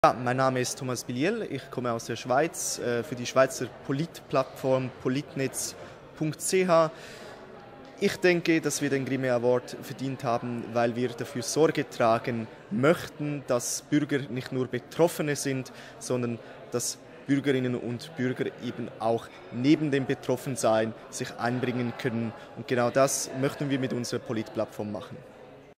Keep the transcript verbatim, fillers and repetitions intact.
Ja, mein Name ist Thomas Biliel, ich komme aus der Schweiz äh, für die Schweizer Politplattform politnetz punkt c h. Ich denke, dass wir den Grimme Award verdient haben, weil wir dafür Sorge tragen möchten, dass Bürger nicht nur Betroffene sind, sondern dass Bürgerinnen und Bürger eben auch neben dem Betroffensein sich einbringen können. Und genau das möchten wir mit unserer Politplattform machen.